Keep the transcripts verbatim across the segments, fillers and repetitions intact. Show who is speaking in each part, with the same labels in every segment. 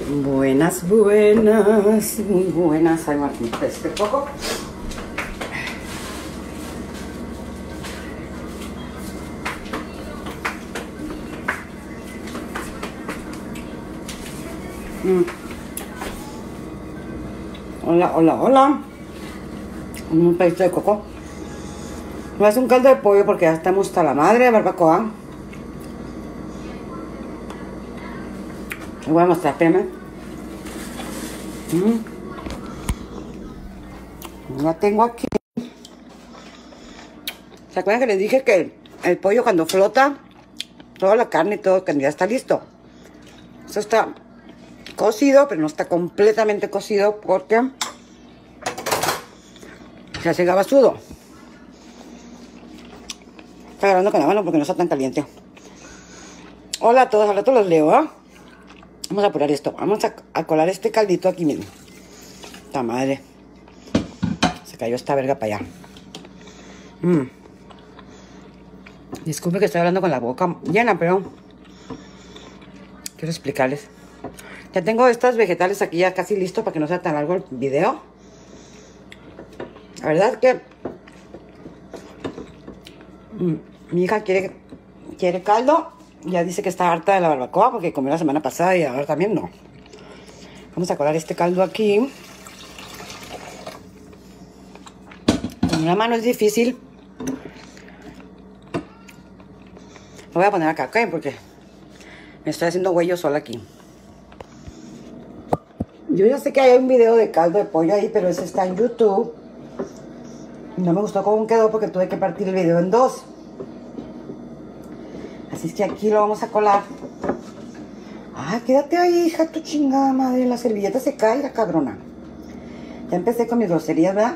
Speaker 1: Buenas, buenas, muy buenas. Ay, Martín, este poco. Mm. Hola, hola, hola. Un pedito de coco. Me hace un caldo de pollo porque ya estamos hasta la madre de barbacoa. Les voy a mostrar, espérame. Mm. Ya tengo aquí. ¿Se acuerdan que les dije que el, el pollo cuando flota, toda la carne y todo, que ya está listo? Eso está cocido, pero no está completamente cocido porque se hace gabasudo. Está agarrando con la mano porque no está tan caliente. Hola a todos, al rato los leo, ¿eh? Vamos a apurar esto. Vamos a, a colar este caldito aquí, miren. ¡Ta madre! Se cayó esta verga para allá. Mm. Disculpe que estoy hablando con la boca llena, pero quiero explicarles. Ya tengo estas vegetales aquí ya casi listo para que no sea tan largo el video. La verdad que mm, mi hija quiere, quiere caldo. Ya dice que está harta de la barbacoa porque comió la semana pasada y ahora también no. Vamos a colar este caldo aquí. Con una mano es difícil. Lo voy a poner acá, ¿ok? Porque me estoy haciendo güey yo sola aquí. Yo ya sé que hay un video de caldo de pollo ahí, pero ese está en YouTube. No me gustó cómo quedó porque tuve que partir el video en dos. Así es que aquí lo vamos a colar. Ah, quédate ahí, hija, tu chingada madre. La servilleta se cae, la cabrona. Ya empecé con mis groserías, ¿verdad?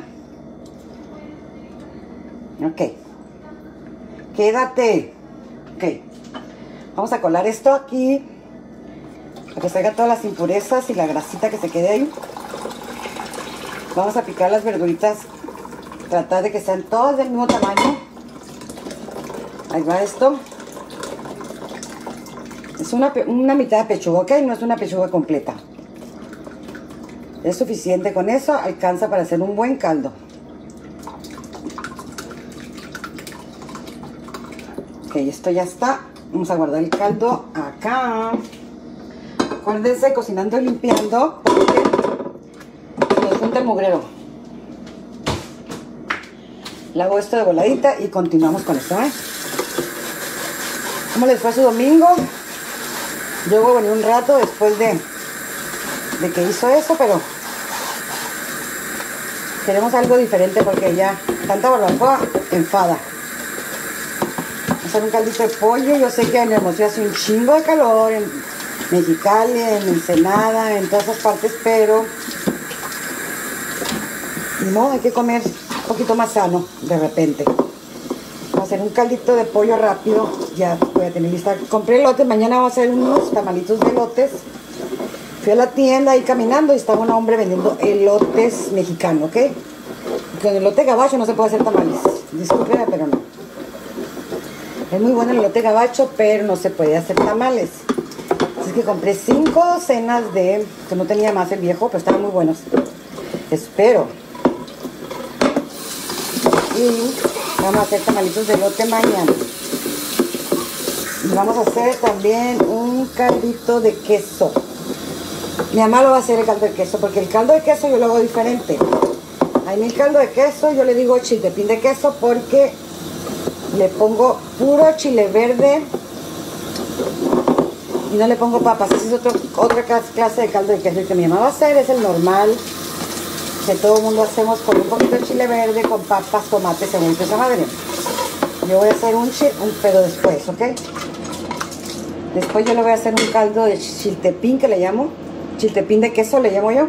Speaker 1: Ok. Quédate. Ok. Vamos a colar esto aquí. Para que salga todas las impurezas y la grasita que se quede ahí. Vamos a picar las verduritas. Tratar de que sean todas del mismo tamaño. Ahí va esto. Es una, una mitad de pechuga, ¿ok? No es una pechuga completa. Es suficiente con eso. Alcanza para hacer un buen caldo. Ok, esto ya está. Vamos a guardar el caldo acá. Acuérdense, cocinando y limpiando, porque nos junta el mugrero. Lavo esto de voladita y continuamos con esto, ¿eh? ¿Cómo les fue su domingo? Yo venía un rato después de, de que hizo eso, pero queremos algo diferente porque ya tanta barbacoa enfada. Vamos a hacer un caldito de pollo. Yo sé que en Hermosillo hace un chingo de calor, en Mexicali, en Ensenada, en todas esas partes, pero no, hay que comer un poquito más sano de repente. Vamos a hacer un caldito de pollo rápido. Ya voy a tener lista. Compré elotes. Mañana vamos a hacer unos tamalitos de elotes. Fui a la tienda ahí caminando y estaba un hombre vendiendo elotes mexicanos, ¿ok? Con elote gabacho no se puede hacer tamales. Discúlpeme, pero no. Es muy bueno el elote gabacho, pero no se puede hacer tamales. Así que compré cinco docenas de... que no tenía más el viejo, pero estaban muy buenos. Espero. Y vamos a hacer tamalitos de elote mañana. Y vamos a hacer también un caldito de queso. Mi mamá lo va a hacer el caldo de queso, porque el caldo de queso yo lo hago diferente. A mí el caldo de queso yo le digo chiltepín de queso porque le pongo puro chile verde y no le pongo papas. Esa es otro, otra clase de caldo de queso. El que mi mamá va a hacer es el normal, que todo el mundo hacemos con un poquito de chile verde, con papas, tomates, cebolla, esa madre. Yo voy a hacer un chile, un pedo después, ¿ok? Después yo le voy a hacer un caldo de chiltepín, que le llamo. Chiltepín de queso le llamo yo.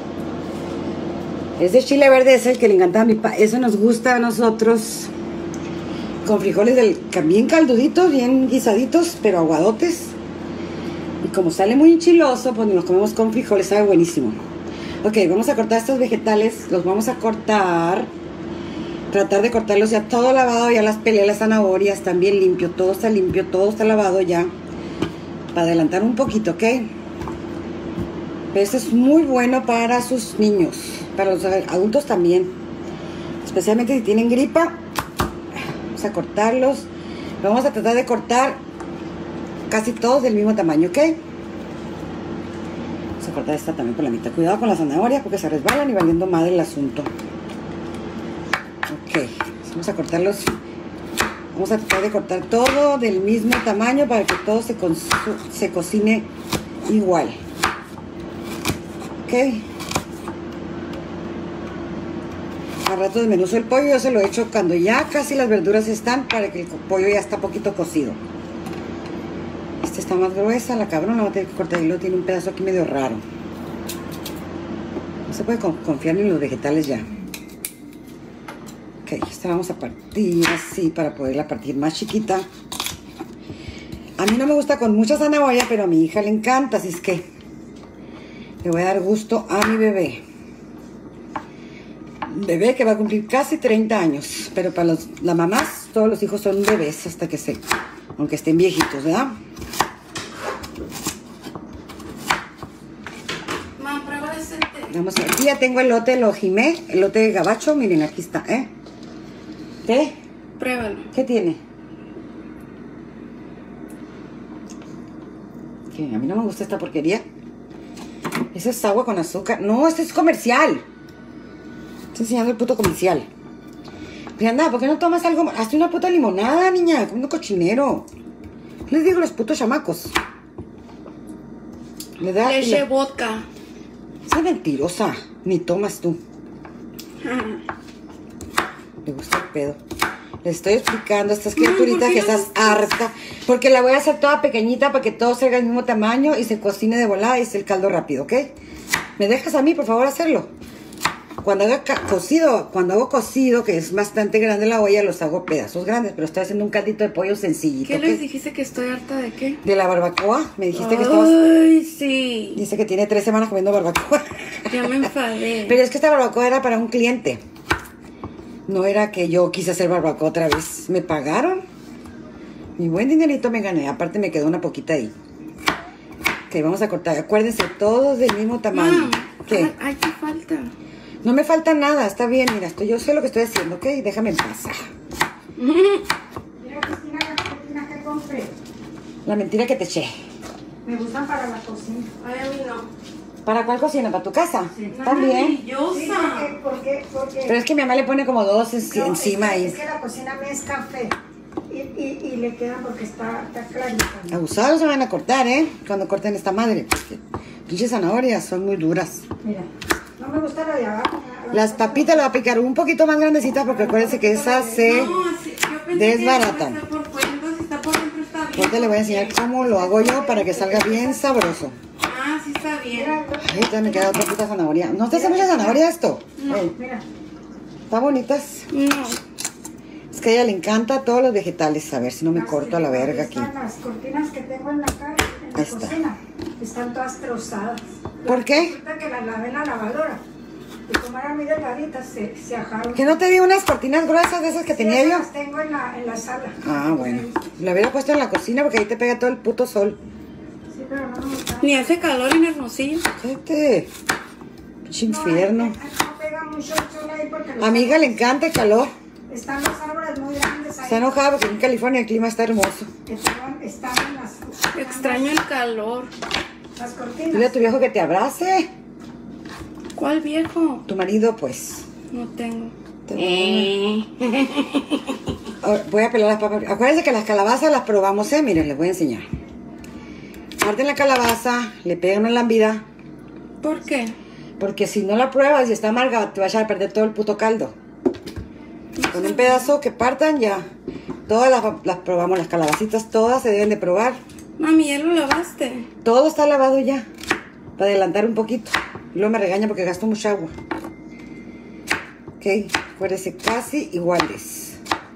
Speaker 1: Ese chile verde es el que le encanta a mi papá. Eso nos gusta a nosotros. Con frijoles del, bien calduditos, bien guisaditos, pero aguadotes. Y como sale muy enchiloso, pues nos comemos con frijoles, sabe buenísimo. Ok, vamos a cortar estos vegetales. Los vamos a cortar. Tratar de cortarlos ya todo lavado. Ya las pelé, las zanahorias, están bien limpio. Todo está limpio, todo está lavado ya. Para adelantar un poquito, ¿ok? Esto es muy bueno para sus niños, para los adultos también. Especialmente si tienen gripa. Vamos a cortarlos. Vamos a tratar de cortar casi todos del mismo tamaño, ¿ok? Vamos a cortar esta también por la mitad. Cuidado con la zanahoria porque se resbalan y valiendo madre el asunto. Ok, vamos a cortarlos. Vamos a tratar de cortar todo del mismo tamaño para que todo se, se cocine igual. Ok. Al rato desmenuzo el pollo. Yo se lo he hecho cuando ya casi las verduras están, para que el pollo ya está poquito cocido. Esta está más gruesa, la cabrona va a tener que cortar y luego tiene un pedazo aquí medio raro. No se puede confiar en los vegetales ya. Ok, esta vamos a partir así para poderla partir más chiquita. A mí no me gusta con mucha zanahoria, pero a mi hija le encanta, así es que le voy a dar gusto a mi bebé. Bebé que va a cumplir casi treinta años, pero para los, las mamás, todos los hijos son bebés hasta que se, aunque estén viejitos, ¿verdad?
Speaker 2: Mamá, prueba ese té.
Speaker 1: Vamos a ver, aquí ya tengo el lote, lo jimé, el lote de gabacho, miren, aquí está, ¿eh? ¿Té?
Speaker 2: Pruébalo.
Speaker 1: ¿Qué tiene? ¿Qué? A mí no me gusta esta porquería. Eso es agua con azúcar. No, esto es comercial. Estoy enseñando el puto comercial. Brianda, ¿por qué no tomas algo? Hazte una puta limonada, niña. Comiendo cochinero. Les digo a los putos chamacos. Le da
Speaker 2: Leche
Speaker 1: le...
Speaker 2: vodka.
Speaker 1: Esa mentirosa. Ni tomas tú. Le gusta el pedo. Le estoy explicando a estas criaturitas que estás harta. Porque la voy a hacer toda pequeñita para que todo salga del mismo tamaño y se cocine de volada y es el caldo rápido, ¿ok? ¿Me dejas a mí, por favor, hacerlo? Cuando haga cocido, cuando hago cocido, que es bastante grande la olla, los hago pedazos grandes, pero estoy haciendo un caldito de pollo sencillito.
Speaker 2: ¿Qué
Speaker 1: ¿okay?
Speaker 2: les dijiste que estoy harta de qué?
Speaker 1: De la barbacoa. Me dijiste que estabas...
Speaker 2: Ay, sí.
Speaker 1: Dice que tiene tres semanas comiendo barbacoa.
Speaker 2: Ya me enfadé.
Speaker 1: Pero es que esta barbacoa era para un cliente. No era que yo quise hacer barbacoa otra vez. Me pagaron. Mi buen dinerito me gané. Aparte me quedó una poquita ahí. Ok, vamos a cortar. Acuérdense, todos del mismo tamaño.
Speaker 2: Mam,
Speaker 1: ¿Qué?
Speaker 2: Ay, ¿qué falta?
Speaker 1: No me falta nada. Está bien, mira. Estoy, yo sé lo que estoy haciendo, ¿ok? Déjame en paz.
Speaker 3: Mira, Cristina, las cortinas que compré.
Speaker 1: La mentira que te eché.
Speaker 3: Me gustan para la cocina.
Speaker 2: Ay, a mí no.
Speaker 1: ¿Para cuál cocina? ¿Para tu casa?
Speaker 3: Sí.
Speaker 1: También.
Speaker 3: Sí,
Speaker 2: Maravillosa.
Speaker 3: porque, porque, porque
Speaker 1: Pero es que mi mamá le pone como dos en-
Speaker 3: no,
Speaker 1: encima
Speaker 3: es que,
Speaker 1: ahí.
Speaker 3: es que la cocina me es café. Y, y, y le quedan porque está, está clarita.
Speaker 1: Abusados se van a cortar, ¿eh? Cuando corten esta madre. Porque pinches zanahorias son muy duras.
Speaker 3: Mira, no me gusta la de abajo. la-
Speaker 1: Las papitas las voy a picar un poquito más grandecitas porque acuérdense que esas se
Speaker 2: No, así, yo pensé
Speaker 1: desbaratan.
Speaker 2: que está por fuera, si está por dentro está bien.
Speaker 1: Ahorita le voy a enseñar cómo lo hago yo para que salga bien sabroso.
Speaker 2: Ah, sí está bien.
Speaker 3: Mira,
Speaker 1: Ay, ya me queda otra puta zanahoria. ¿No te hace mucha zanahoria esto?
Speaker 2: No.
Speaker 1: Ey,
Speaker 3: mira.
Speaker 1: está bonitas.
Speaker 2: No.
Speaker 1: Es que a ella le encanta todos los vegetales. A ver si no me
Speaker 3: Así,
Speaker 1: corto a la verga aquí.
Speaker 3: están las cortinas que tengo en la calle, en la
Speaker 1: Ahí está.
Speaker 3: cocina. Están todas trozadas.
Speaker 1: ¿Por qué?
Speaker 3: Resulta que las lavé en la lavadora. Y como eran muy delgaditas, se, se ajaron.
Speaker 1: ¿Que no te di unas cortinas gruesas de esas que
Speaker 3: Sí,
Speaker 1: tenía
Speaker 3: esas
Speaker 1: yo?
Speaker 3: las tengo en la, en la sala.
Speaker 1: Ah, bueno. La hubiera puesto en la cocina porque ahí te pega todo el puto sol.
Speaker 3: Sí, pero no me gusta.
Speaker 2: Ni hace calor en Hermosillo.
Speaker 1: Este pinche infierno.
Speaker 3: No, no pega mucho el sol ahí porque los
Speaker 1: A mi hija le encanta el calor.
Speaker 3: están los árboles muy grandes ahí.
Speaker 1: Está enojada porque en California el clima está hermoso.
Speaker 3: Estaban, estaban las,
Speaker 2: Extraño el calor.
Speaker 3: las
Speaker 1: Dile a
Speaker 3: cortinas.
Speaker 1: tu viejo que te abrace.
Speaker 2: ¿Cuál viejo?
Speaker 1: Tu marido, pues.
Speaker 2: No tengo.
Speaker 1: Te Ahora, voy a pelar las papas. Acuérdense que las calabazas las probamos, ¿eh? Miren, les voy a enseñar. Parten la calabaza, le pegan una lambida.
Speaker 2: ¿Por qué?
Speaker 1: Porque si no la pruebas y está amarga, te vas a perder todo el puto caldo. Con un pedazo que partan ya. Todas las, las probamos, las calabacitas, todas se deben de probar.
Speaker 2: Mami, ¿ya lo lavaste?
Speaker 1: Todo está lavado ya. Para adelantar un poquito. Y luego me regaña porque gasto mucha agua. Ok, acuérdense, casi iguales.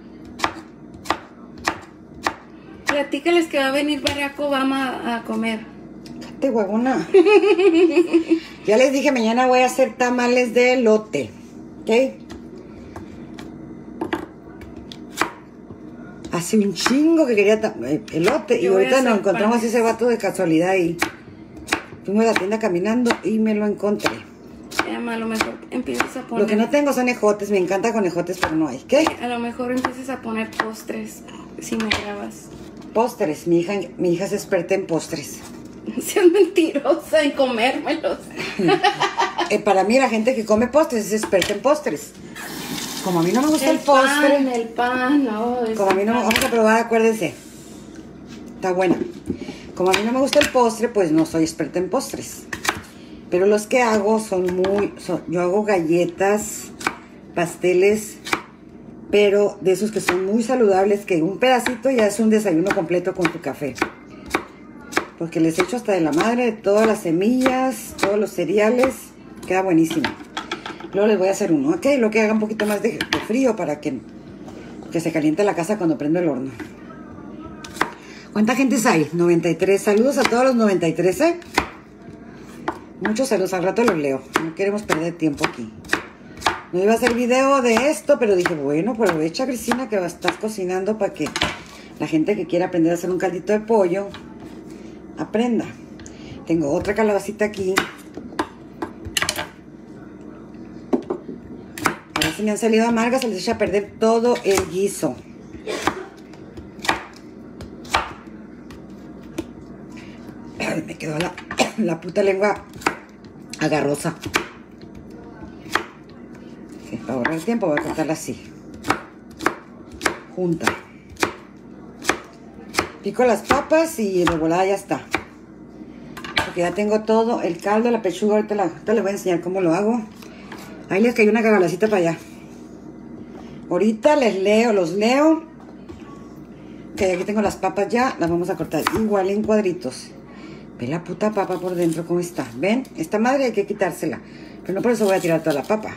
Speaker 2: Platícales que va a venir Barack Obama a, a comer.
Speaker 1: Cállate, huevona. Ya les dije, mañana voy a hacer tamales de elote. ¿Ok? Hace un chingo que quería elote. Y
Speaker 2: Yo voy a
Speaker 1: ahorita nos
Speaker 2: hacer
Speaker 1: encontramos
Speaker 2: panes.
Speaker 1: ese vato de casualidad y Fuimos a la tienda caminando y me lo encontré.
Speaker 2: Emma, a lo mejor empiezas a poner...
Speaker 1: Lo que no tengo son ejotes, me encanta con ejotes, pero no hay. ¿Qué?
Speaker 2: A lo mejor empiezas a poner postres si me grabas.
Speaker 1: Postres, mi hija, mi hija es experta en postres.
Speaker 2: Seas mentirosa en comérmelos.
Speaker 1: eh, para mí la gente que come postres es experta en postres. Como a mí no me gusta el,
Speaker 2: El
Speaker 1: postre,
Speaker 2: pan, el pan, no. es-
Speaker 1: como a mí no, vamos a probar, acuérdense. Está buena. Como a mí no me gusta el postre, pues no soy experta en postres. Pero los que hago son muy... son- yo hago galletas, pasteles, pero de esos que son muy saludables, que un pedacito ya es un desayuno completo con tu café. Porque les echo hasta de la madre, de todas las semillas, todos los cereales. Queda buenísimo. Luego les voy a hacer uno, ¿ok? Lo que haga un poquito más de, de frío para que, que se caliente la casa cuando prendo el horno. ¿Cuánta gente hay? noventa y tres. Saludos a todos los noventa y tres, ¿eh? Muchos saludos, al rato los leo. No queremos perder tiempo aquí. No iba a hacer video de esto, pero dije, bueno, aprovecha, Cristina, que estás cocinando para que la gente que quiera aprender a hacer un caldito de pollo aprenda. Tengo otra calabacita aquí. A ver si me han salido amargas, se les echa a perder todo el guiso. Ay, me quedó la, la puta lengua agarrosa. Sí, para ahorrar tiempo voy a cortarla así. Junta. Pico las papas y de volada ya está. Porque ya tengo todo el caldo, la pechuga. Ahorita, la, ahorita les voy a enseñar cómo lo hago. Ahí les cayó una cagalacita para allá. Ahorita les leo, los leo. Ok, aquí tengo las papas ya. Las vamos a cortar igual en cuadritos. Ve la puta papa por dentro cómo está. ¿Ven? Esta madre hay que quitársela. Pero no por eso voy a tirar toda la papa.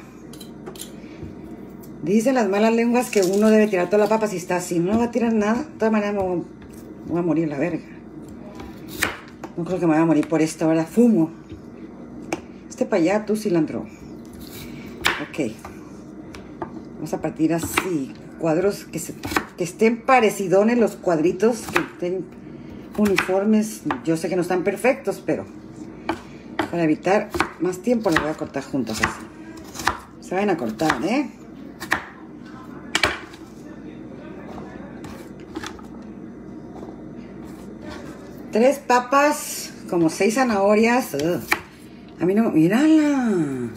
Speaker 1: Dicen las malas lenguas que uno debe tirar toda la papa si está así. No va a tirar nada. De todas maneras me voy, me voy a morir la verga. No creo que me vaya a morir por esto, ¿verdad? Fumo. Este para allá, tú cilantro. Ok. Vamos a partir así. Cuadros que, se, que estén parecidones los cuadritos. Que estén uniformes. Yo sé que no están perfectos, pero para evitar más tiempo los voy a cortar juntos así. Se van a cortar, ¿eh? Tres papas, como seis zanahorias. Ugh. A mí no... ¡Mírala!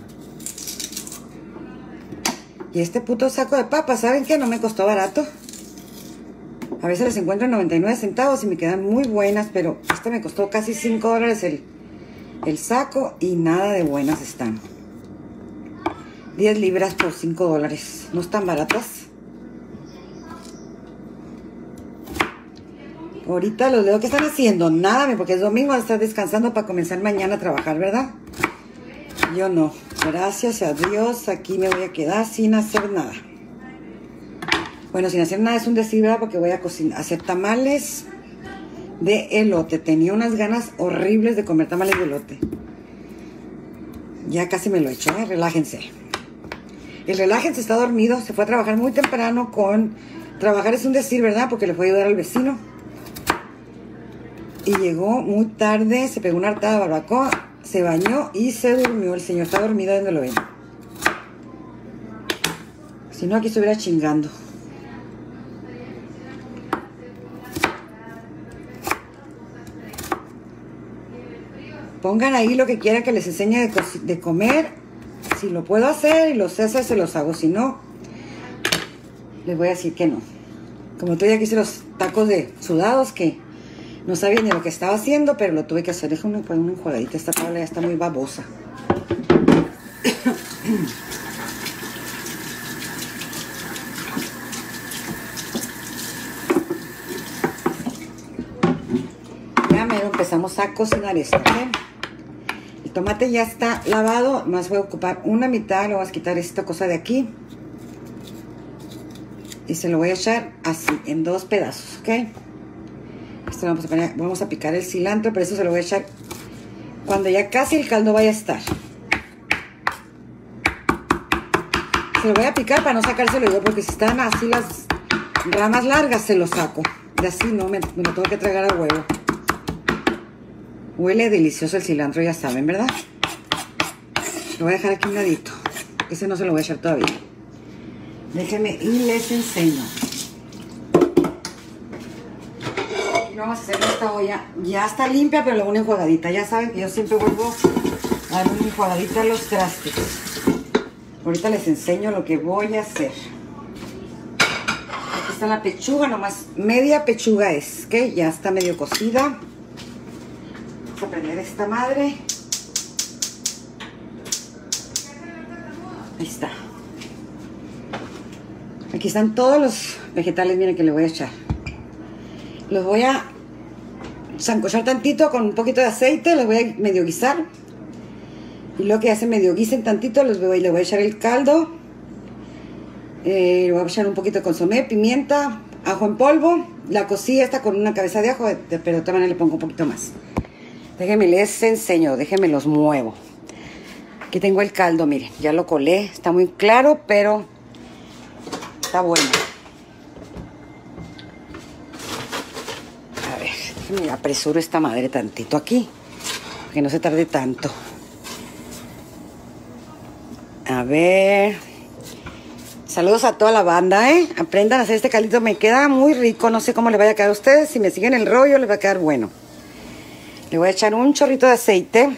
Speaker 1: Y este puto saco de papas, ¿saben qué? No me costó barato. A veces les encuentro en noventa y nueve centavos y me quedan muy buenas, pero esta me costó casi cinco dólares el, el saco y nada de buenas están. diez libras por cinco dólares. No están baratas. Ahorita los leo que están haciendo. Nada, porque es domingo, van a estar descansando para comenzar mañana a trabajar, ¿verdad? Yo no. Gracias a Dios, aquí me voy a quedar sin hacer nada. Bueno, sin hacer nada es un decir, ¿verdad? Porque voy a cocinar, hacer tamales de elote. Tenía unas ganas horribles de comer tamales de elote. Ya casi me lo he hecho, ¿eh? Relájense. El relájense está dormido. Se fue a trabajar muy temprano con... Trabajar es un decir, ¿verdad? Porque le fue a ayudar al vecino. Y llegó muy tarde, se pegó una hartada de barbacoa, se bañó y se durmió. El señor está dormido, donde lo ven. Si no, aquí estuviera chingando. Pongan ahí lo que quieran que les enseñe de, de comer. Si lo puedo hacer y lo sé hacer, se los hago. Si no, les voy a decir que no. Como tú ya que hice los tacos de sudados, que no sabía ni lo que estaba haciendo, pero lo tuve que hacer. Déjame poner una enjuagadita. Esta tabla ya está muy babosa. Ya mero empezamos a cocinar esto, ¿ok? El tomate ya está lavado. Más voy a ocupar una mitad. Le voy a quitar esta cosa de aquí. Y se lo voy a echar así, en dos pedazos, ¿ok? Esto vamos a poner, vamos a picar el cilantro, pero eso se lo voy a echar cuando ya casi el caldo vaya a estar. Se lo voy a picar para no sacárselo yo, porque si están así las ramas largas, se lo saco. De así no, me, me lo tengo que tragar a huevo. Huele delicioso el cilantro, ya saben, ¿verdad? Lo voy a dejar aquí a un ladito. Ese no se lo voy a echar todavía. Déjenme y les enseño. Y vamos a hacer esta olla. Ya está limpia, pero le voy a una enjuagadita. Ya saben que yo siempre vuelvo a dar una enjuagadita a los trastes. Ahorita les enseño lo que voy a hacer. Aquí está la pechuga, nomás media pechuga es, ¿ok? Ya está medio cocida. Vamos a prender esta madre. Ahí está. Aquí están todos los vegetales, miren que le voy a echar. Los voy a sancochar tantito con un poquito de aceite, los voy a medio guisar. Y luego que ya se medio guisen tantito, los voy, le voy a echar el caldo. Eh, le voy a echar un poquito de consomé, pimienta, ajo en polvo. La cocí esta con una cabeza de ajo, pero de todas maneras le pongo un poquito más. Déjenme les enseño, déjenme los muevo. Aquí tengo el caldo, miren, ya lo colé. Está muy claro, pero está bueno. A ver, déjenme apresuro esta madre tantito aquí, que no se tarde tanto. A ver. Saludos a toda la banda, ¿eh? Aprendan a hacer este caldito. Me queda muy rico. No sé cómo le vaya a quedar a ustedes. Si me siguen el rollo, les va a quedar bueno. Le voy a echar un chorrito de aceite.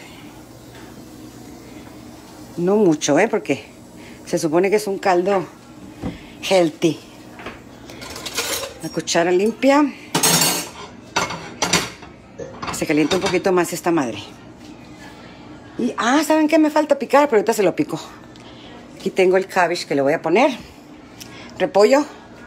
Speaker 1: No mucho, ¿eh? Porque se supone que es un caldo healthy. La cuchara limpia. Se calienta un poquito más esta madre. Y, ah, ¿saben qué? Me falta picar, pero ahorita se lo pico. Aquí tengo el cabbage que le voy a poner. Repollo.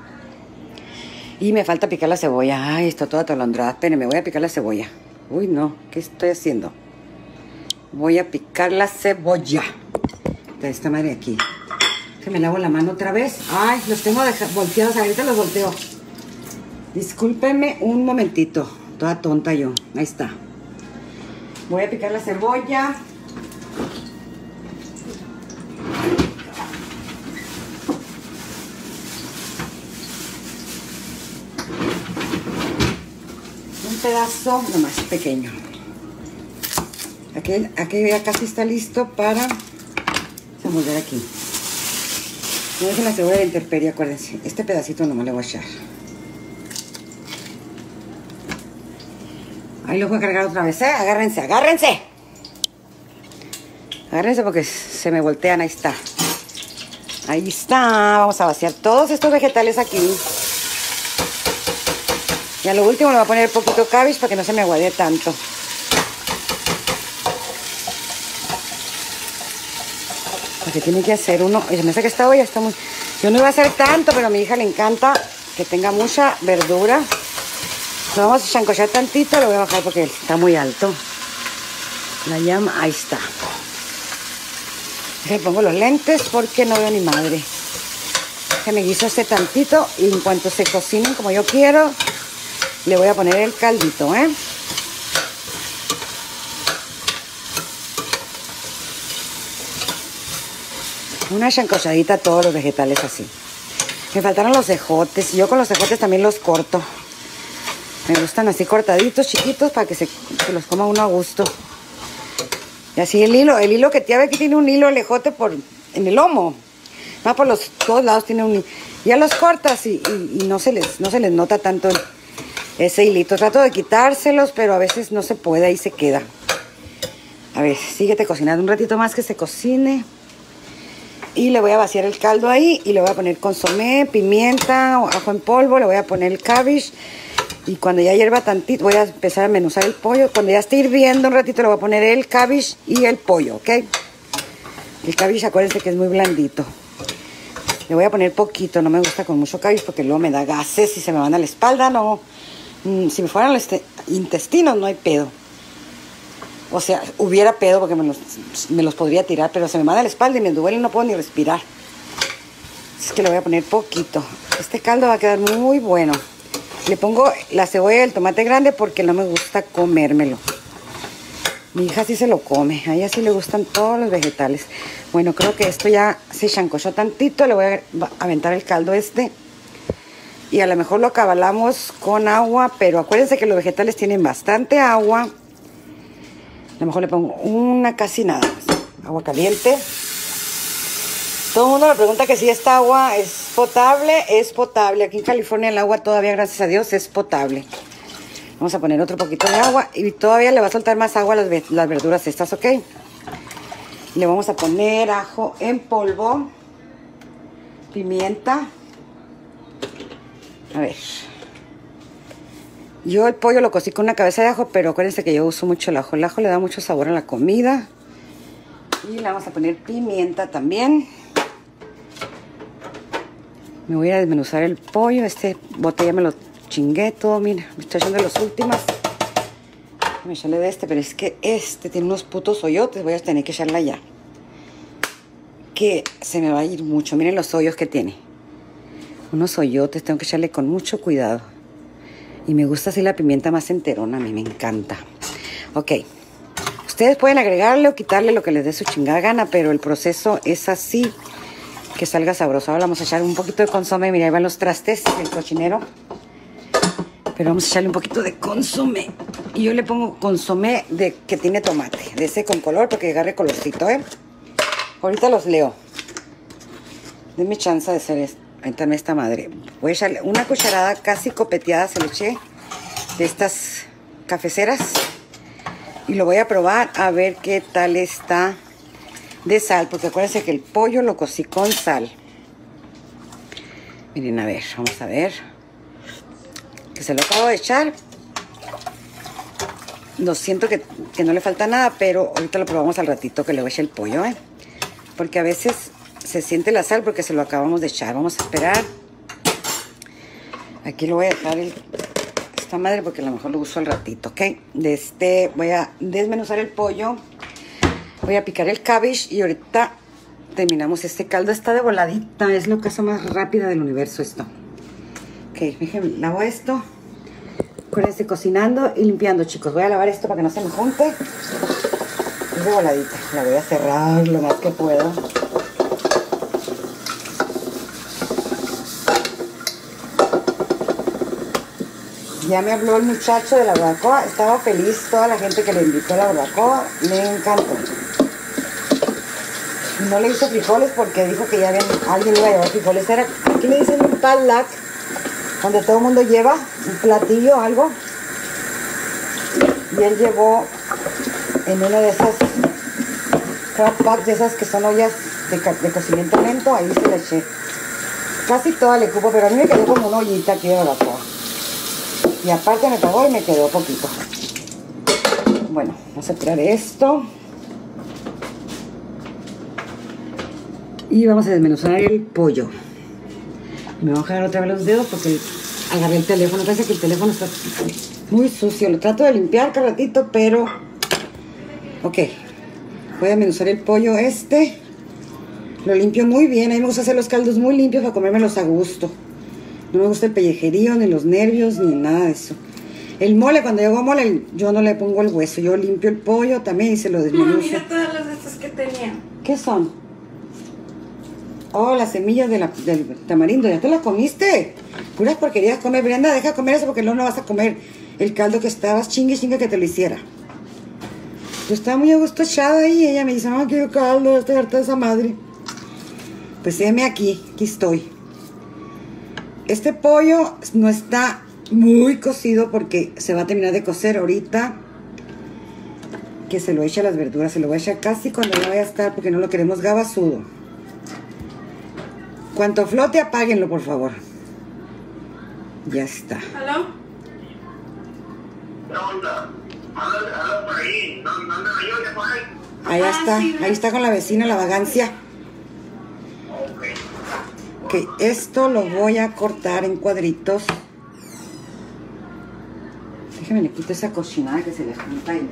Speaker 1: Y me falta picar la cebolla. Ay, está toda atolondrada. Espérenme, voy a picar la cebolla. Uy, no. ¿Qué estoy haciendo? Voy a picar la cebolla. De esta madre aquí. Se me lavo la mano otra vez. Ay, los tengo volteados. Ahorita los volteo. Discúlpenme un momentito. Toda tonta yo. Ahí está. Voy a picar la cebolla. Un pedazo nomás pequeño. Aquí, aquí ya casi está listo para moldear aquí. No dejen la cebolla de la intemperie, acuérdense. Este pedacito nomás le voy a echar. Ahí lo voy a cargar otra vez, ¿eh? Agárrense, agárrense. Agárrense porque se me voltean. Ahí está. Ahí está. Vamos a vaciar todos estos vegetales aquí. Y a lo último le voy a poner un poquito de cabbage para que no se me aguade tanto. Porque tiene que hacer uno. Se me hace que esta olla está muy... Yo no iba a hacer tanto, pero a mi hija le encanta que tenga mucha verdura. Lo vamos a sancochar tantito, lo voy a bajar porque está muy alto. La llama, ahí está. Le pongo los lentes porque no veo ni madre. Que me guiso este tantito y en cuanto se cocinen como yo quiero, le voy a poner el caldito, ¿eh? Una chancochadita a todos los vegetales así. Me faltaron los ejotes. Yo con los ejotes también los corto. Me gustan así cortaditos, chiquitos, para que se, se los coma uno a gusto. Y así el hilo, el hilo que tiene aquí tiene un hilo, el ejote por, en el lomo. Va por los dos lados, tiene un hilo. Ya los cortas y, y, y no, se les, no se les nota tanto ese hilito. Trato de quitárselos, pero a veces no se puede, ahí se queda. A ver, síguete cocinando un ratito más que se cocine. Y le voy a vaciar el caldo ahí y le voy a poner consomé, pimienta, ajo en polvo, le voy a poner el cabbage. Y cuando ya hierva tantito, voy a empezar a menuzar el pollo. Cuando ya esté hirviendo un ratito, le voy a poner el cabbage y el pollo, ¿ok? El cabbage, acuérdense que es muy blandito. Le voy a poner poquito, no me gusta con mucho cabbage porque luego me da gases y se me van a la espalda, no. Mm, si me fueran los intestinos, no hay pedo. O sea, hubiera pedo porque me los, me los podría tirar, pero se me van a la espalda y me duele y no puedo ni respirar. Es que le voy a poner poquito. Este caldo va a quedar muy bueno. Le pongo la cebolla y el tomate grande porque no me gusta comérmelo. Mi hija sí se lo come. A ella sí le gustan todos los vegetales. Bueno, creo que esto ya se chancochó tantito. Le voy a aventar el caldo este. Y a lo mejor lo acabalamos con agua. Pero acuérdense que los vegetales tienen bastante agua. A lo mejor le pongo una, casi nada más. Agua caliente. Todo el mundo me pregunta que si esta agua es potable. Es potable. Aquí en California el agua todavía, gracias a Dios, es potable. Vamos a poner otro poquito de agua. Y todavía le va a soltar más agua a las, las verduras estas, ¿ok? Le vamos a poner ajo en polvo. Pimienta. A ver. Yo el pollo lo cocí con una cabeza de ajo, pero acuérdense que yo uso mucho el ajo. El ajo le da mucho sabor a la comida. Y le vamos a poner pimienta también. Me voy a desmenuzar el pollo. Este bote ya me lo chingué todo. Mira, me estoy echando los últimos. Me echarle de este, pero es que este tiene unos putos hoyotes. Voy a tener que echarla ya. Que se me va a ir mucho. Miren los hoyos que tiene. Unos hoyotes. Tengo que echarle con mucho cuidado. Y me gusta así la pimienta más enterona. A mí me encanta. Ok. Ustedes pueden agregarle o quitarle lo que les dé su chingada gana, pero el proceso es así, que salga sabroso. Ahora vamos a echar un poquito de consomé. Mira, ahí van los trastes del cochinero. Pero vamos a echarle un poquito de consomé. Y yo le pongo consomé de que tiene tomate. De ese con color, porque agarre colorcito, ¿eh? Ahorita los leo. Denme chance de hacer esto. Aventarme esta madre. Voy a echarle una cucharada casi copeteada, se le eché de estas cafeceras. Y lo voy a probar a ver qué tal está de sal. Porque acuérdense que el pollo lo cocí con sal. Miren, a ver, vamos a ver. Que se lo acabo de echar. Lo siento que, que no le falta nada, pero ahorita lo probamos al ratito que le eche el pollo, ¿eh? Porque a veces se siente la sal porque se lo acabamos de echar. Vamos a esperar. Aquí lo voy a dejar el, esta madre porque a lo mejor lo uso al ratito, ¿ok? De este voy a desmenuzar el pollo. Voy a picar el cabbage y ahorita terminamos este caldo. Está de voladita. Es la cosa más rápida del universo esto. Ok, déjenme, lavo esto. Acuérdense, cocinando y limpiando, chicos. Voy a lavar esto para que no se me junte. Es de voladita. La voy a cerrar lo más que puedo. Ya me habló el muchacho de la barbacoa. Estaba feliz toda la gente que le invitó a la barbacoa. Me encantó. No le hizo frijoles porque dijo que ya habían, alguien iba a llevar frijoles. Era, aquí le dicen un potluck, donde todo el mundo lleva un platillo o algo. Y él llevó en una de esas crab packs, de esas que son ollas de, de cocimiento lento. Ahí se le eché casi toda le cupo, pero a mí me quedó como una ollita aquí de barbacoa. Y aparte me pagó y me quedó poquito. Bueno, vamos a tirar esto. Y vamos a desmenuzar el pollo. Me voy a jalar otra vez los dedos porque agarré el teléfono. Parece que el teléfono está muy sucio. Lo trato de limpiar cada ratito, pero... Ok. Voy a desmenuzar el pollo este. Lo limpio muy bien. A mí me gusta hacer los caldos muy limpios para comérmelos a gusto. No me gusta el pellejerío, ni los nervios, ni nada de eso. El mole, cuando yo hago mole, yo no le pongo el hueso. Yo limpio el pollo también y se lo desmenuzo.
Speaker 2: Mira todas las de estas que tenía.
Speaker 1: ¿Qué son? Oh, las semillas de la, del tamarindo. ¿Ya te las comiste? Puras porquerías comer. Brenda, deja de comer eso porque luego no vas a comer el caldo que estabas chingue chingue que te lo hiciera. Yo estaba muy a gusto echada ahí y ella me dice, no, quiero caldo, estoy harta de esa madre. Pues heme aquí, aquí estoy. Este pollo no está muy cocido porque se va a terminar de cocer ahorita. Que se lo eche a las verduras. Se lo voy a echar casi cuando ya vaya a estar porque no lo queremos gabazudo. Cuanto flote, apáguenlo, por favor. Ya está.
Speaker 2: ¿Aló?
Speaker 1: Ahí está, ahí está con la vecina, la vagancia. Ok, esto lo voy a cortar en cuadritos. Déjenme le quito esa cochinada que se le junta ahí.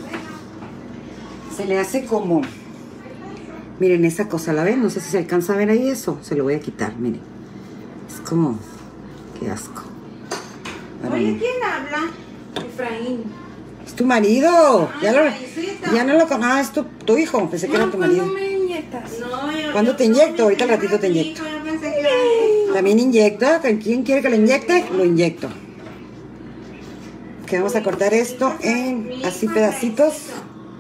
Speaker 1: Se le hace como... Miren esa cosa, ¿la ven? No sé si se alcanza a ver ahí eso. Se lo voy a quitar, miren. Es como... Qué asco.
Speaker 2: Oye, ¿quién habla? Efraín.
Speaker 1: Es tu marido.
Speaker 2: Ah,
Speaker 1: ya, lo,
Speaker 2: Isita.
Speaker 1: ya no lo con... Ah, es tu, tu hijo. Pensé que
Speaker 2: No,
Speaker 1: era tu marido.
Speaker 2: ¿cuándo me inyectas?
Speaker 3: No, yo,
Speaker 1: ¿Cuándo
Speaker 3: yo-
Speaker 1: te inyecto? Ahorita al ratito te
Speaker 3: mi
Speaker 1: inyecto.
Speaker 3: hijo, yo pensé que-
Speaker 1: También inyecta. ¿Quién quiere que lo inyecte? Lo inyecto. Que vamos a cortar esto en así pedacitos.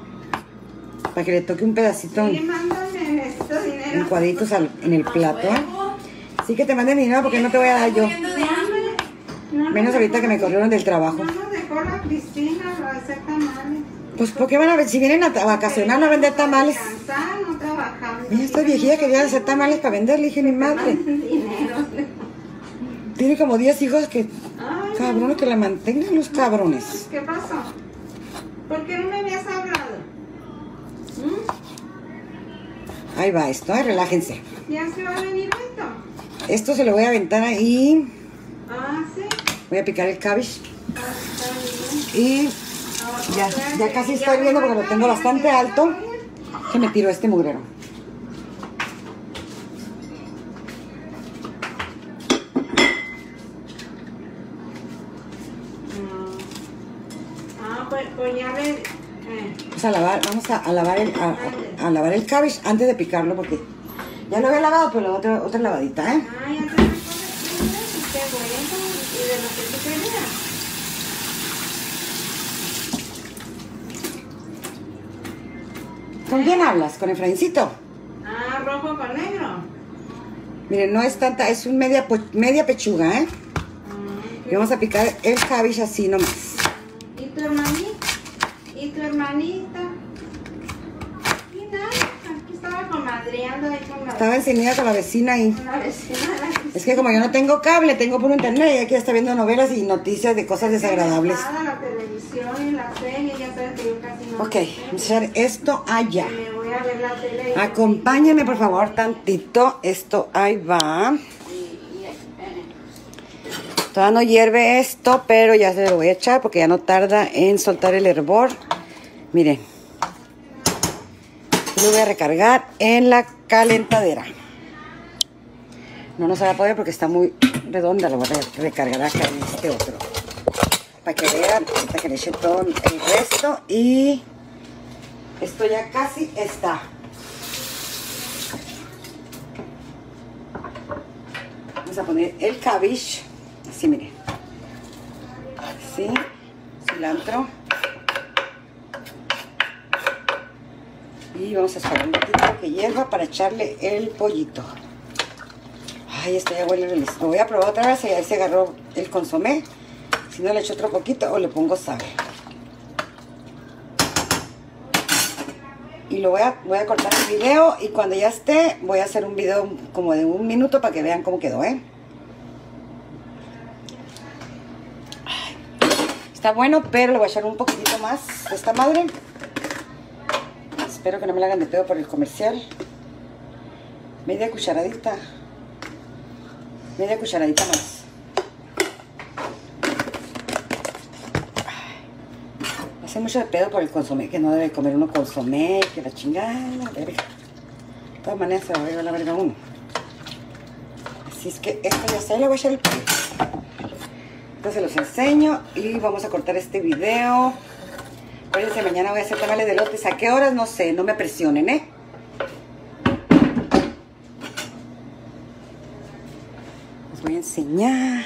Speaker 1: para que le toque un pedacito
Speaker 3: Sí,
Speaker 1: en,
Speaker 3: mándame esto
Speaker 1: en
Speaker 3: dinero.
Speaker 1: cuadritos al- en el plato, ¿eh? Sí que te mande mi dinero porque no te voy a dar yo.
Speaker 2: Muriendo de hambre.
Speaker 3: No nos
Speaker 1: Menos ahorita
Speaker 3: dejó
Speaker 1: que me
Speaker 3: la-
Speaker 1: corrieron del trabajo.
Speaker 3: No nos dejó la Cristina a hacer tamales.
Speaker 1: Pues, ¿por qué van a ver? Si vienen a ta- vacacionar, no a vender tamales.
Speaker 3: Descansar, no trabajar.
Speaker 1: Mira, estas viejillas querían hacer tamales para vender, le dije, mi madre.
Speaker 3: Dinero.
Speaker 1: Tiene como diez hijos que...
Speaker 3: Ay,
Speaker 1: Cabrones, que la mantengan los cabrones.
Speaker 3: ¿qué pasó? ¿Por qué no me habías hablado? ¿Mm?
Speaker 1: Ahí va esto, ¿eh? Relájense.
Speaker 3: ¿Ya se va a venir Beto?
Speaker 1: Esto se lo voy a aventar ahí.
Speaker 3: Ah, sí.
Speaker 1: Voy a picar el cabbage.
Speaker 3: Ah, está bien.
Speaker 1: Y ya, ya casi estoy viendo porque lo tengo bastante alto. Que me tiro este mugrero.
Speaker 3: Ah, pues, pues ya le... Eh.
Speaker 1: Vamos a lavar, vamos a, a lavar el, a, a- a lavar el cabbage antes de picarlo porque ya lo había lavado, pero otra, otra lavadita, ¿eh?
Speaker 3: Ah, ya te recuerdas. Qué bueno. Y de lo que tú querías.
Speaker 1: ¿Con quién hablas? ¿Con Efraincito?
Speaker 3: Ah, rojo con negro.
Speaker 1: Miren, no es tanta, es un media, po- media pechuga, ¿eh?
Speaker 3: Ah,
Speaker 1: Y vamos a picar el cabbage así nomás.
Speaker 3: ¿y tu hermanita? ¿Y tu hermanita? Y nada, aquí estaba comadreando ahí con la,
Speaker 1: Estaba encendida con la vecina ahí.
Speaker 3: con la vecina de la
Speaker 1: Es que como yo no tengo cable, tengo por internet y aquí está viendo novelas y noticias de cosas desagradables.
Speaker 3: Nada, la televisión y la serie, ya sabes que yo casi no...
Speaker 1: Ok, vamos a hacer esto allá.
Speaker 3: Me voy a ver la tele y...
Speaker 1: Acompáñenme por favor tantito. Esto ahí va.
Speaker 3: y- y- eh,
Speaker 1: Todavía no hierve esto, pero ya se lo voy a echar porque ya no tarda en soltar el hervor. Miren. Lo voy a recargar en la calentadera. No nos va a poder porque está muy redonda. Lo voy a recargar acá en este otro. Para que vean, hasta que le eche todo el resto. Y esto ya casi está. Vamos a poner el cabbage. Así, miren. Así. Cilantro. Y vamos a esperar un poquito que hierva para echarle el pollito. Ay, esto ya huele delicioso. Lo voy a probar otra vez y a ver si agarró el consomé. Si no, le echo otro poquito o le pongo sal. Y lo voy a, voy a cortar el video y cuando ya esté voy a hacer un video como de un minuto para que vean cómo quedó, ¿eh? Ay, está bueno, pero le voy a echar un poquitito más de esta madre. Espero que no me la hagan de pedo por el comercial. Media cucharadita. Media cucharadita más. Ay, hace mucho de pedo por el consomé, que no debe comer uno consomé, que la chingada, la verga. De todas maneras se va a llevar la verga uno. Así es que esto ya está, le voy a echar el pollo. Entonces los enseño y vamos a cortar este video. Acuérdense, mañana voy a hacer tamales de elotes. ¿A qué horas? No sé, no me presionen, ¿eh? Les voy a enseñar.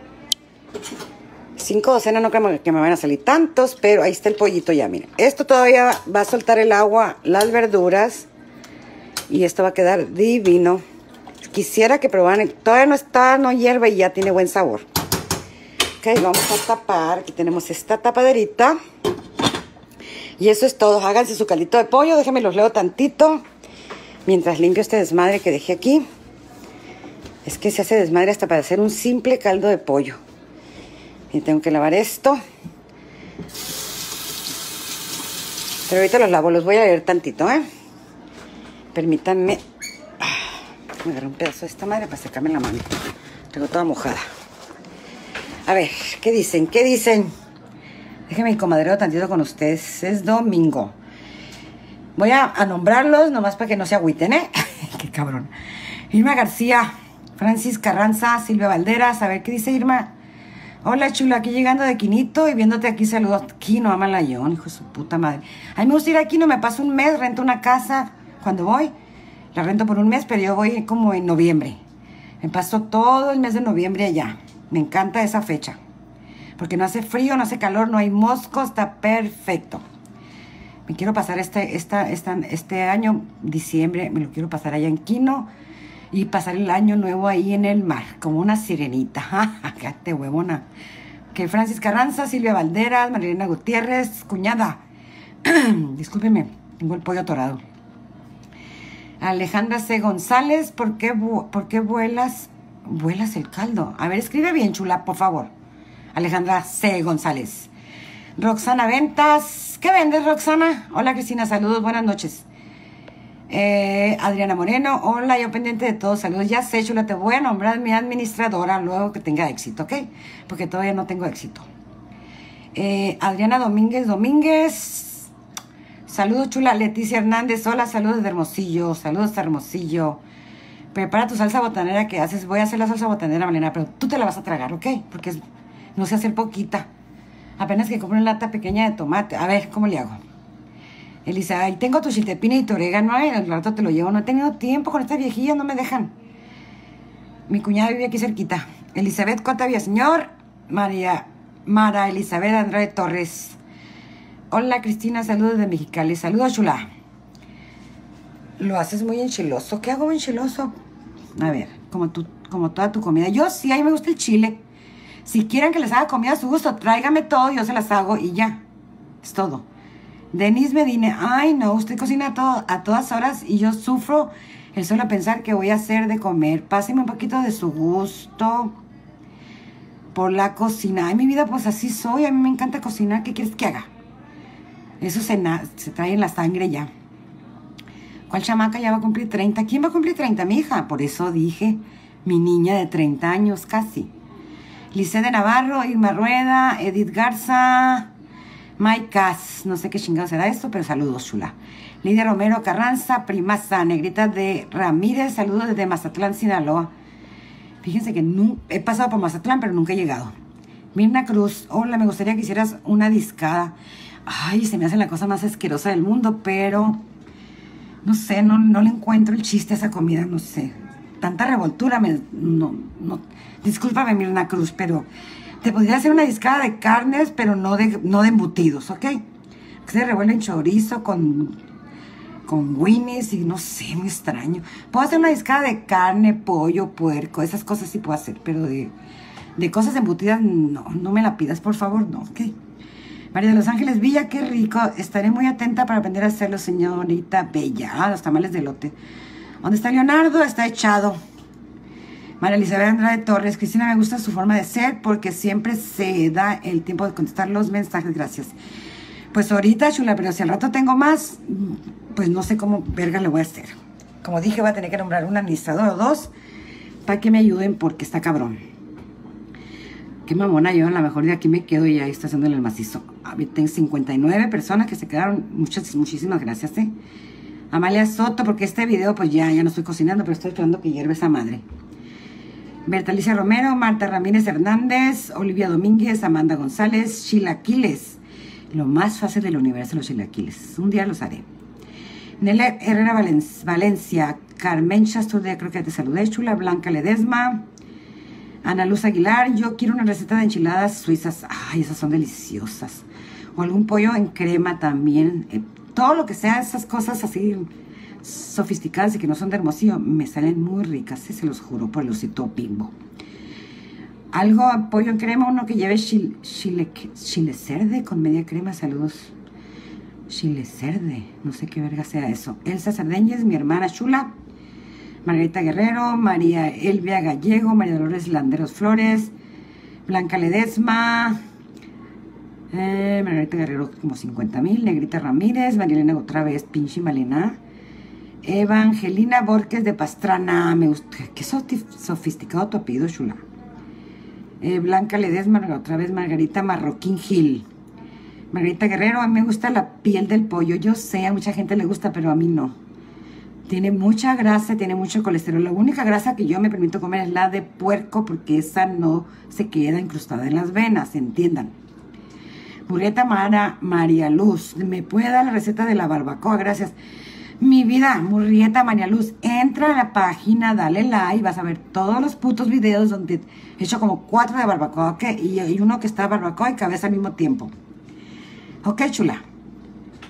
Speaker 1: Cinco docenas, no creo que me van a salir tantos, pero ahí está el pollito ya, miren. Esto todavía va a soltar el agua, las verduras. Y esto va a quedar divino. Quisiera que probaran. Todavía no está, no hierve y ya tiene buen sabor. Ok, vamos a tapar. Aquí tenemos esta tapaderita. Y eso es todo. Háganse su caldito de pollo. Déjenme los leo tantito. Mientras limpio este desmadre que dejé aquí. Es que se hace desmadre hasta para hacer un simple caldo de pollo. Y tengo que lavar esto. Pero ahorita los lavo. Los voy a leer tantito, ¿eh? Permítanme. Me agarré un pedazo de esta madre para secarme la mano. Tengo toda mojada. A ver, ¿qué dicen? ¿Qué dicen? Déjenme comadreo tantito con ustedes. Es domingo. Voy a, a nombrarlos nomás para que no se agüiten, ¿eh? Qué cabrón. Irma García, Francis Carranza, Silvia Valderas. A ver, ¿qué dice Irma? Hola, chula, aquí llegando de Quinito y viéndote aquí. Saludos. Quino, Amalayón, hijo de su puta madre. A mí me gusta ir a Quino, me paso un mes, rento una casa cuando voy. La rento por un mes, pero yo voy como en noviembre. Me paso todo el mes de noviembre allá. Me encanta esa fecha. Porque no hace frío, no hace calor, no hay moscos, está perfecto. Me quiero pasar este, esta, esta, este año, diciembre, me lo quiero pasar allá en Quino y pasar el año nuevo ahí en el mar, como una sirenita. ¡Cállate, huevona! Que Francis Carranza, Silvia Valderas, Marilena Gutiérrez, cuñada. Discúlpeme, tengo el pollo atorado. Alejandra C. González, ¿por qué, ¿por qué vuelas, vuelas el caldo? A ver, escribe bien, chula, por favor. Alejandra C. González. Roxana Ventas. ¿Qué vendes, Roxana? Hola, Cristina, saludos, buenas noches. Eh, Adriana Moreno, hola, yo pendiente de todo, saludos. Ya sé, chula, te voy a nombrar mi administradora luego que tenga éxito, ¿ok? Porque todavía no tengo éxito. Eh, Adriana Domínguez Domínguez, saludos, chula. Leticia Hernández, hola, saludos de Hermosillo, saludos de Hermosillo. Prepara tu salsa botanera que haces. Voy a hacer la salsa botanera, Malena, pero tú te la vas a tragar, ¿ok? Porque es, no sé hacer poquita. Apenas que compro una lata pequeña de tomate. A ver, ¿cómo le hago? Elisa, ahí tengo tu chiltepina y tu orégano, ¿eh? Al rato te lo llevo. No he tenido tiempo con estas viejillas, no me dejan. Mi cuñada vive aquí cerquita. Elizabeth Cota Villaseñor. María, Mara Elizabeth Andrade Torres. Hola, Cristina, saludos de Mexicali. Saludos, chula. Lo haces muy enchiloso. ¿Qué hago enchiloso? A ver, como, tu, como toda tu comida. Yo sí, a mí me gusta el chile. Si quieren que les haga comida a su gusto, tráigame todo, yo se las hago y ya. Es todo. Denise Medina, ay no, usted cocina a, todo, a todas horas y yo sufro el solo pensar que voy a hacer de comer. Páseme un poquito de su gusto por la cocina. Ay, mi vida, pues así soy, a mí me encanta cocinar. ¿Qué quieres que haga? Eso se, se trae en la sangre ya. ¿Cuál chamaca ya va a cumplir treinta? ¿Quién va a cumplir treinta? Mi hija. Por eso dije, mi niña de treinta años casi. Lice de Navarro, Irma Rueda, Edith Garza, Mike Cass, no sé qué chingado será esto, pero saludos, chula. Lidia Romero Carranza, Primaza, Negrita de Ramírez, saludos desde Mazatlán, Sinaloa. Fíjense que no, he pasado por Mazatlán, pero nunca he llegado. Mirna Cruz, hola, me gustaría que hicieras una discada. Ay, se me hace la cosa más asquerosa del mundo, pero no sé, no, no le encuentro el chiste a esa comida, no sé. Tanta revoltura, me, no, no, discúlpame, Mirna Cruz, pero te podría hacer una discada de carnes, pero no de, no de embutidos, ¿ok? Que se revuelven chorizo con, con winnies y no sé, muy extraño. Puedo hacer una discada de carne, pollo, puerco, esas cosas sí puedo hacer, pero de, de cosas embutidas, no, no me la pidas, por favor, no, ¿ok? María de Los Ángeles Villa, qué rico, estaré muy atenta para aprender a hacerlo, señorita Bella. Ah, los tamales de elote. ¿Dónde está Leonardo? Está echado. María Elizabeth Andrade Torres. Cristina, me gusta su forma de ser porque siempre se da el tiempo de contestar los mensajes. Gracias. Pues ahorita, chula, pero si al rato tengo más, pues no sé cómo verga le voy a hacer. Como dije, voy a tener que nombrar un administrador o dos para que me ayuden porque está cabrón. Qué mamona yo, a lo mejor de aquí me quedo y ahí está haciendo el macizo. Tengo cincuenta y nueve personas que se quedaron. Muchas, muchísimas gracias, ¿eh? Amalia Soto, porque este video pues ya, ya no estoy cocinando, pero estoy esperando que hierve esa madre. Bertalicia Romero, Marta Ramírez Hernández, Olivia Domínguez, Amanda González, chilaquiles. Lo más fácil del universo, los chilaquiles. Un día los haré. Nela Herrera Valen Valencia, Carmen Chastudia, creo que te saludé, chula. Blanca Ledesma, Ana Luz Aguilar, yo quiero una receta de enchiladas suizas. Ay, esas son deliciosas. O algún pollo en crema también. Eh, todo lo que sea, esas cosas así sofisticadas y que no son de Hermosillo, me salen muy ricas, ¿sí? Se los juro, por el osito Bimbo. Algo, pollo en crema, uno que lleve chile, chile, chile cerde con media crema, saludos. Chile cerde, no sé qué verga sea eso. Elsa Cerdeñez, mi hermana chula. Margarita Guerrero, María Elvia Gallego, María Dolores Landeros Flores, Blanca Ledesma, eh, Margarita Guerrero como cincuenta mil, Negrita Ramírez, Marilena otra vez, pinche Malena, Evangelina Borges de Pastrana, me gusta, qué sofisticado tu apellido, chula. Eh, Blanca Ledesma, otra vez Margarita Marroquín Gil. Margarita Guerrero, a mí me gusta la piel del pollo, yo sé, a mucha gente le gusta, pero a mí no. Tiene mucha grasa, tiene mucho colesterol. La única grasa que yo me permito comer es la de puerco porque esa no se queda incrustada en las venas, entiendan. Murrieta Mara, María Luz, ¿me puede dar la receta de la barbacoa? Gracias. Mi vida, Murrieta María Luz, entra a la página, dale like, vas a ver todos los putos videos donde he hecho como cuatro de barbacoa, ¿ok? Y, y uno que está barbacoa y cabeza al mismo tiempo. Ok, chula.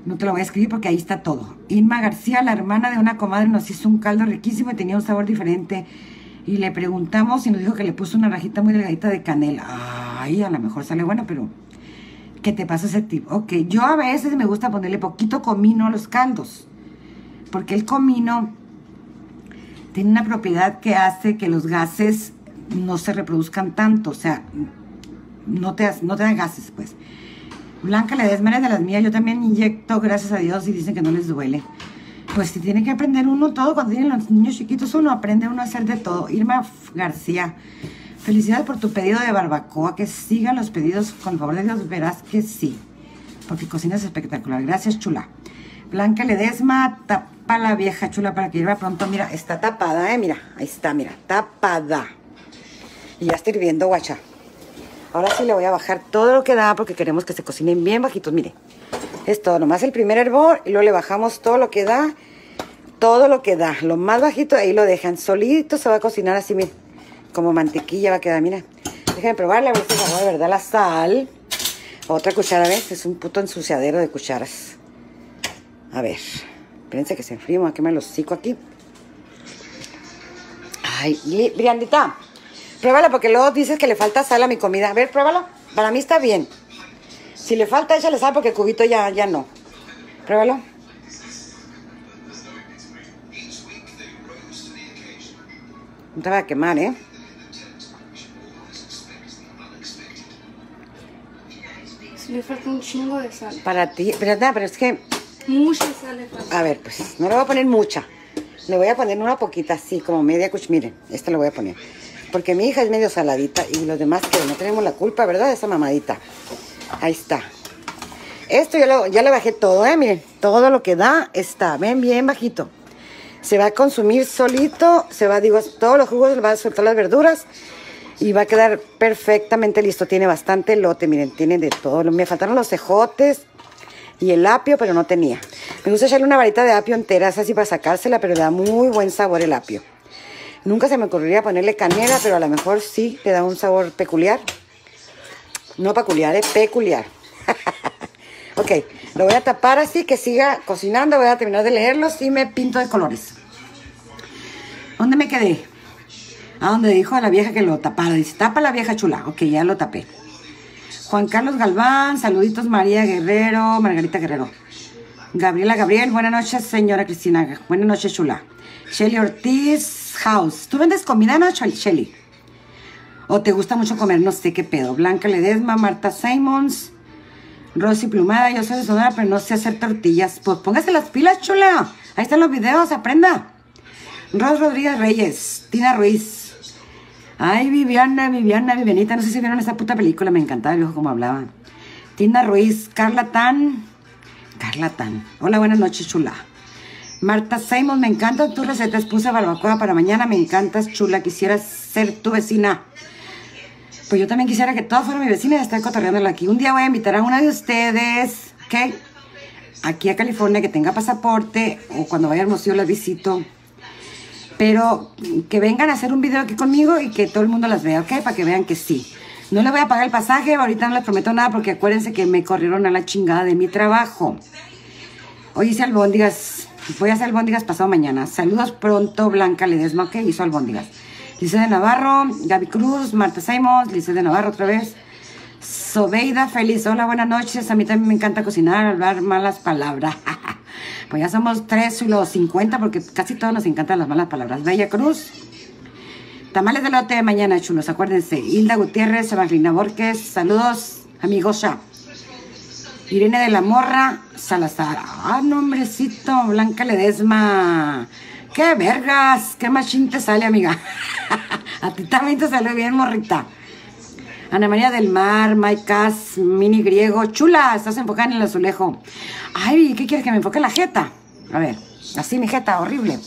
Speaker 1: No te lo voy a escribir porque ahí está todo. Irma García, la hermana de una comadre, nos hizo un caldo riquísimo y tenía un sabor diferente. Y le preguntamos y nos dijo que le puso una rajita muy delgadita de canela. Ay, a lo mejor sale bueno, pero ¿qué te pasa ese tip? Ok, yo a veces me gusta ponerle poquito comino a los caldos. Porque el comino tiene una propiedad que hace que los gases no se reproduzcan tanto. O sea, no te, no te dan gases, pues. Blanca Ledesma es de las mías. Yo también inyecto, gracias a Dios, y dicen que no les duele. Pues si tiene que aprender uno todo, cuando tienen los niños chiquitos, uno aprende uno a hacer de todo. Irma García, felicidades por tu pedido de barbacoa. Que sigan los pedidos, con el favor de Dios, verás que sí. Porque cocinas espectacular. Gracias, chula. Blanca Ledesma, tapa la vieja chula para que hierva pronto. Mira, está tapada, eh, mira. Ahí está, mira, tapada. Y ya está hirviendo, guacha. Ahora sí le voy a bajar todo lo que da porque queremos que se cocinen bien bajitos, mire. Es todo, nomás el primer hervor y luego le bajamos todo lo que da, todo lo que da. Lo más bajito, ahí lo dejan. Solito se va a cocinar así, miren, como mantequilla va a quedar, mira. Déjenme probarla, a ver si se va de verdad la sal. Otra cuchara, ¿ves? Es un puto ensuciadero de cucharas. A ver, espérense que se enfríe, me voy a quemar el hocico aquí. Ay, Briandita, pruébala porque luego dices que le falta sal a mi comida. A ver, pruébala. Para mí está bien. Si le falta, échale sal porque el cubito ya, ya no. Pruébalo. No te va a quemar, ¿eh?
Speaker 2: Sí, le falta un chingo de sal.
Speaker 1: Para ti, pero, no, pero es que...
Speaker 2: Mucha sal le falta.
Speaker 1: A ver, pues, no le voy a poner mucha. Le voy a poner una poquita, así, como media cuch. Miren, esta le voy a poner. Porque mi hija es medio saladita y los demás que no tenemos la culpa, ¿verdad? De esa mamadita. Ahí está. Esto ya, lo, ya le bajé todo, ¿eh? Miren, todo lo que da está, ven, bien bajito. Se va a consumir solito, se va, digo, todos los jugos, le va a soltar las verduras y va a quedar perfectamente listo. Tiene bastante elote, miren, tiene de todo. Me faltaron los cejotes y el apio, pero no tenía. Me gusta echarle una varita de apio entera, así para sacársela, pero le da muy buen sabor el apio. Nunca se me ocurriría ponerle canela, pero a lo mejor sí le da un sabor peculiar. No peculiar, es peculiar. Ok, lo voy a tapar así, que siga cocinando. Voy a terminar de leerlos y me pinto de colores. ¿Dónde me quedé? A donde dijo a la vieja que lo tapara. Dice, tapa la vieja chula. Ok, ya lo tapé. Juan Carlos Galván, saluditos María Guerrero, Margarita Guerrero. Gabriela Gabriel, buenas noches señora Cristina. Buenas noches chula. Shelly Ortiz House. ¿Tú vendes comida, no, Shelly? ¿O te gusta mucho comer? No sé qué pedo. Blanca Ledesma, Marta Simons, Rosy Plumada. Yo soy de Sonora, pero no sé hacer tortillas. Pues póngase las pilas, chula. Ahí están los videos, aprenda. Ros Rodríguez Reyes, Tina Ruiz. Ay, Viviana, Viviana, Vivianita. No sé si vieron esa puta película. Me encantaba el viejo como hablaba. Tina Ruiz, Carla Tan. Carla Tan. Hola, buenas noches, chula. Marta Simons, me encantan tus recetas. Puse barbacoa para mañana. Me encantas, chula. Quisiera ser tu vecina. Pues yo también quisiera que todas fueran mi vecina y estar cotorreándola aquí. Un día voy a invitar a una de ustedes, ¿ok? Aquí a California, que tenga pasaporte, o cuando vaya a Hermosillo las visito. Pero que vengan a hacer un video aquí conmigo y que todo el mundo las vea, ¿ok? Para que vean que sí. No le voy a pagar el pasaje, ahorita no les prometo nada porque acuérdense que me corrieron a la chingada de mi trabajo. Hoy hice albóndigas, voy a hacer albóndigas pasado mañana. Saludos pronto, Blanca Ledesma, ¿ok? Hizo albóndigas. Lice de Navarro, Gaby Cruz, Marta Simons, Lice de Navarro otra vez. Sobeida Feliz, hola, buenas noches. A mí también me encanta cocinar, hablar malas palabras. Pues ya somos tres y los cincuenta porque casi todos nos encantan las malas palabras. Bella Cruz. Tamales de lote de mañana, chulos, acuérdense. Hilda Gutiérrez, Evangelina Borges, saludos, amigos ya. Irene de la Morra, Salazar. Ah, nombrecito, Blanca Ledesma. ¡Qué vergas! ¡Qué machín te sale, amiga! A ti también te salió bien, morrita. Ana María del Mar, Maicas, Mini Griego. Chula, estás enfocada en el azulejo. Ay, ¿qué quieres que me enfoque en la jeta? A ver, así mi jeta, horrible.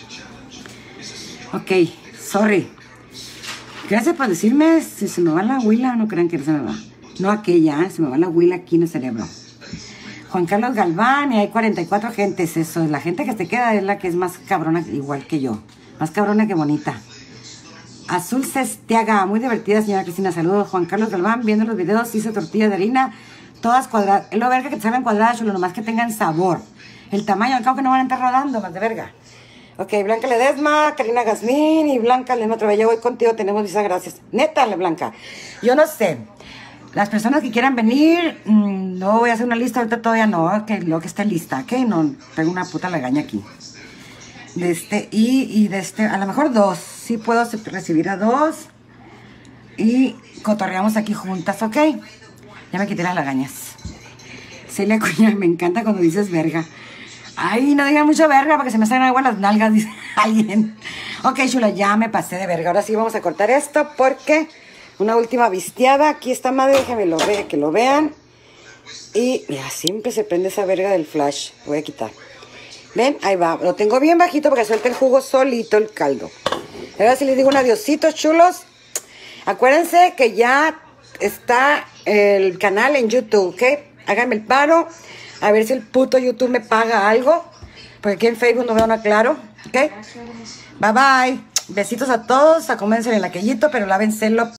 Speaker 1: Ok, sorry. Gracias por decirme si se me va la huila. No crean que se me va. No aquella, ¿eh? Se me va la huila aquí en el cerebro. Juan Carlos Galván, y hay cuarenta y cuatro gentes. Eso, la gente que te queda es la que es más cabrona, igual que yo. Más cabrona que bonita. Azul Cestiaga, muy divertida, señora Cristina. Saludos, Juan Carlos Galván, viendo los videos, hizo tortilla de harina Todas cuadradas. Es lo verga que te salgan cuadradas, chulo, nomás que tengan sabor. El tamaño, al cabo que no van a estar rodando, más de verga. Ok, Blanca Ledesma, Karina Gazmín y Blanca Ledesma otra vez. Ya voy contigo, tenemos muchas gracias. Neta, Blanca. Yo no sé. Las personas que quieran venir, mmm, no voy a hacer una lista, ahorita todavía no, que lo que esté lista, ¿ok? No, tengo una puta lagaña aquí. De este, y, y de este, a lo mejor dos. Sí puedo recibir a dos. Y cotorreamos aquí juntas, ¿ok? Ya me quité las lagañas. Celia Cuña, me encanta cuando dices verga. Ay, no digan mucho verga porque se me salen agua las nalgas, dice alguien. Ok, chula, ya me pasé de verga. Ahora sí vamos a cortar esto porque una última vistiada. Aquí está madre, déjenme lo ve, que lo vean. Y mira, siempre se prende esa verga del flash. Lo voy a quitar. Ven, ahí va. Lo tengo bien bajito porque suelta el jugo solito el caldo. Ahora sí les digo un adiosito, chulos. Acuérdense que ya está el canal en YouTube, ¿ok? Háganme el paro. A ver si el puto YouTube me paga algo. Porque aquí en Facebook no veo nada claro. ¿Ok? Bye bye. Besitos a todos. Acomódense en el aquellito, pero lávenselo.